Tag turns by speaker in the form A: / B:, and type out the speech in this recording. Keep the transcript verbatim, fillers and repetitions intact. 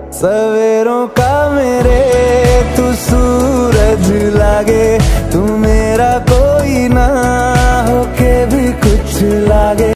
A: सवेरों का मेरे तू सूरज लागे, तू मेरा कोई ना होके भी कुछ लागे।